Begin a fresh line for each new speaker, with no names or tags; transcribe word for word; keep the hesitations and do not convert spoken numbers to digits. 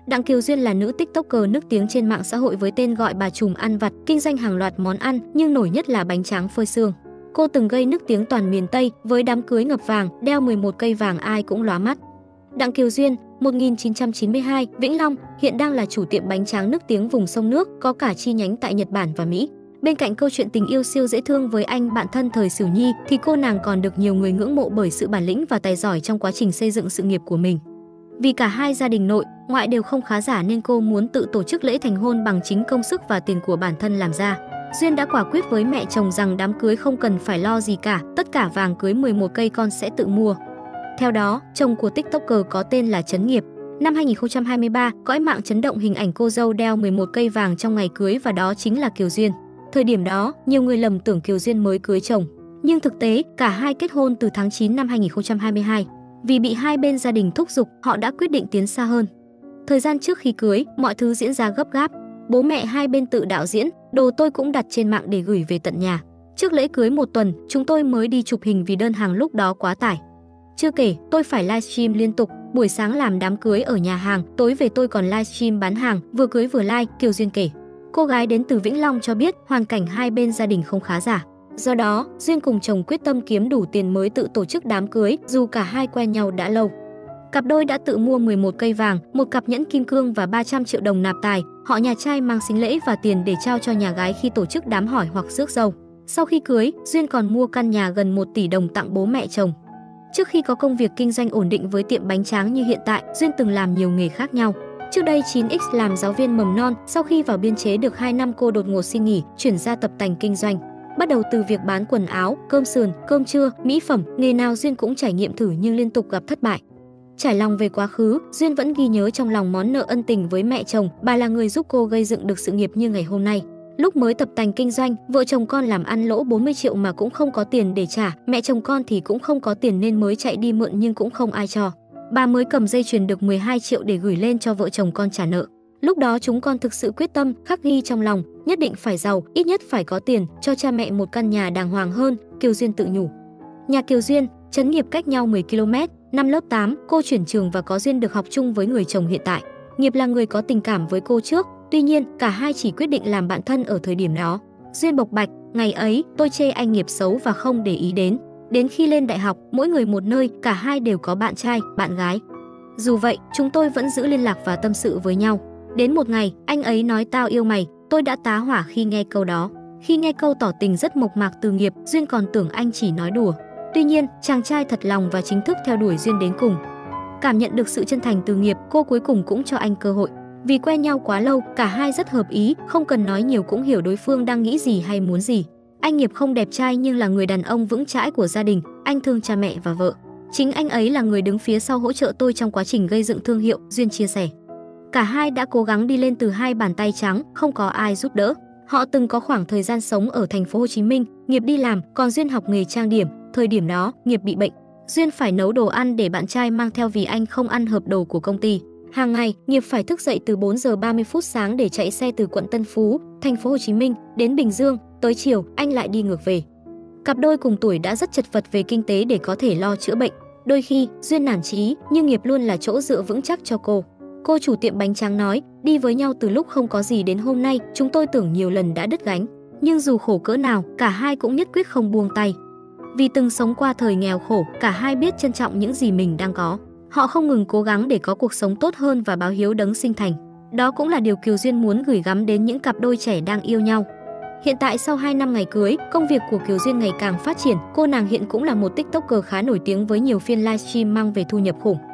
Đặng Kiều Duyên là nữ TikToker nức tiếng trên mạng xã hội với tên gọi bà trùm ăn vặt, kinh doanh hàng loạt món ăn nhưng nổi nhất là bánh tráng phơi sương. Cô từng gây nức tiếng toàn miền Tây với đám cưới ngập vàng, đeo mười một cây vàng ai cũng lóa mắt. Đặng Kiều Duyên, một nghìn chín trăm chín mươi hai, Vĩnh Long, hiện đang là chủ tiệm bánh tráng nức tiếng vùng sông nước, có cả chi nhánh tại Nhật Bản và Mỹ. Bên cạnh câu chuyện tình yêu siêu dễ thương với anh bạn thân thời Sửu Nhi thì cô nàng còn được nhiều người ngưỡng mộ bởi sự bản lĩnh và tài giỏi trong quá trình xây dựng sự nghiệp của mình. Vì cả hai gia đình nội, ngoại đều không khá giả nên cô muốn tự tổ chức lễ thành hôn bằng chính công sức và tiền của bản thân làm ra. Duyên đã quả quyết với mẹ chồng rằng đám cưới không cần phải lo gì cả, tất cả vàng cưới mười một cây con sẽ tự mua. Theo đó, chồng của TikToker có tên là Trấn Nghiệp. Năm hai nghìn không trăm hai mươi ba, cõi mạng chấn động hình ảnh cô dâu đeo mười một cây vàng trong ngày cưới và đó chính là Kiều Duyên. Thời điểm đó, nhiều người lầm tưởng Kiều Duyên mới cưới chồng, nhưng thực tế cả hai kết hôn từ tháng chín năm hai nghìn không trăm hai mươi hai. Vì bị hai bên gia đình thúc giục, họ đã quyết định tiến xa hơn. Thời gian trước khi cưới, mọi thứ diễn ra gấp gáp. Bố mẹ hai bên tự đạo diễn, đồ tôi cũng đặt trên mạng để gửi về tận nhà. Trước lễ cưới một tuần, chúng tôi mới đi chụp hình vì đơn hàng lúc đó quá tải. Chưa kể, tôi phải livestream liên tục, buổi sáng làm đám cưới ở nhà hàng, tối về tôi còn livestream bán hàng, vừa cưới vừa live, Kiều Duyên kể. Cô gái đến từ Vĩnh Long cho biết hoàn cảnh hai bên gia đình không khá giả. Do đó, Duyên cùng chồng quyết tâm kiếm đủ tiền mới tự tổ chức đám cưới, dù cả hai quen nhau đã lâu. Cặp đôi đã tự mua mười một cây vàng, một cặp nhẫn kim cương và ba trăm triệu đồng nạp tài. Họ nhà trai mang sính lễ và tiền để trao cho nhà gái khi tổ chức đám hỏi hoặc rước dâu. Sau khi cưới, Duyên còn mua căn nhà gần một tỷ đồng tặng bố mẹ chồng. Trước khi có công việc kinh doanh ổn định với tiệm bánh tráng như hiện tại, Duyên từng làm nhiều nghề khác nhau. Trước đây chín x làm giáo viên mầm non, sau khi vào biên chế được hai năm cô đột ngột xin nghỉ, chuyển ra tập tành kinh doanh. Bắt đầu từ việc bán quần áo, cơm sườn, cơm trưa, mỹ phẩm, nghề nào Duyên cũng trải nghiệm thử nhưng liên tục gặp thất bại. Trải lòng về quá khứ, Duyên vẫn ghi nhớ trong lòng món nợ ân tình với mẹ chồng, bà là người giúp cô gây dựng được sự nghiệp như ngày hôm nay. Lúc mới tập tành kinh doanh, vợ chồng con làm ăn lỗ bốn mươi triệu mà cũng không có tiền để trả, mẹ chồng con thì cũng không có tiền nên mới chạy đi mượn nhưng cũng không ai cho. Bà mới cầm dây chuyền được mười hai triệu để gửi lên cho vợ chồng con trả nợ. Lúc đó chúng con thực sự quyết tâm, khắc ghi trong lòng, nhất định phải giàu, ít nhất phải có tiền, cho cha mẹ một căn nhà đàng hoàng hơn, Kiều Duyên tự nhủ. Nhà Kiều Duyên, Trấn Nghiệp cách nhau mười ki lô mét, năm lớp tám, cô chuyển trường và có duyên được học chung với người chồng hiện tại. Nghiệp là người có tình cảm với cô trước, tuy nhiên cả hai chỉ quyết định làm bạn thân ở thời điểm đó. Duyên bộc bạch, ngày ấy tôi chê anh Nghiệp xấu và không để ý đến. Đến khi lên đại học, mỗi người một nơi, cả hai đều có bạn trai, bạn gái. Dù vậy, chúng tôi vẫn giữ liên lạc và tâm sự với nhau. Đến một ngày, anh ấy nói tao yêu mày, tôi đã tá hỏa khi nghe câu đó. Khi nghe câu tỏ tình rất mộc mạc từ Nghiệp, Duyên còn tưởng anh chỉ nói đùa. Tuy nhiên, chàng trai thật lòng và chính thức theo đuổi Duyên đến cùng. Cảm nhận được sự chân thành từ Nghiệp, cô cuối cùng cũng cho anh cơ hội. Vì quen nhau quá lâu, cả hai rất hợp ý, không cần nói nhiều cũng hiểu đối phương đang nghĩ gì hay muốn gì. Anh Nghiệp không đẹp trai nhưng là người đàn ông vững chãi của gia đình, anh thương cha mẹ và vợ. Chính anh ấy là người đứng phía sau hỗ trợ tôi trong quá trình gây dựng thương hiệu, Duyên chia sẻ. Cả hai đã cố gắng đi lên từ hai bàn tay trắng, không có ai giúp đỡ. Họ từng có khoảng thời gian sống ở thành phố Hồ Chí Minh, Nghiệp đi làm, còn Duyên học nghề trang điểm. Thời điểm đó, Nghiệp bị bệnh. Duyên phải nấu đồ ăn để bạn trai mang theo vì anh không ăn hợp đồ của công ty. Hàng ngày, Nghiệp phải thức dậy từ bốn giờ ba mươi phút sáng để chạy xe từ quận Tân Phú, thành phố Hồ Chí Minh đến Bình Dương, tới chiều anh lại đi ngược về. Cặp đôi cùng tuổi đã rất chật vật về kinh tế để có thể lo chữa bệnh. Đôi khi, Duyên nản chí, nhưng Nghiệp luôn là chỗ dựa vững chắc cho cô. Cô chủ tiệm bánh tráng nói, đi với nhau từ lúc không có gì đến hôm nay, chúng tôi tưởng nhiều lần đã đứt gánh. Nhưng dù khổ cỡ nào, cả hai cũng nhất quyết không buông tay. Vì từng sống qua thời nghèo khổ, cả hai biết trân trọng những gì mình đang có. Họ không ngừng cố gắng để có cuộc sống tốt hơn và báo hiếu đấng sinh thành. Đó cũng là điều Kiều Duyên muốn gửi gắm đến những cặp đôi trẻ đang yêu nhau. Hiện tại sau hai năm ngày cưới, công việc của Kiều Duyên ngày càng phát triển. Cô nàng hiện cũng là một TikToker khá nổi tiếng với nhiều phiên livestream mang về thu nhập khủng.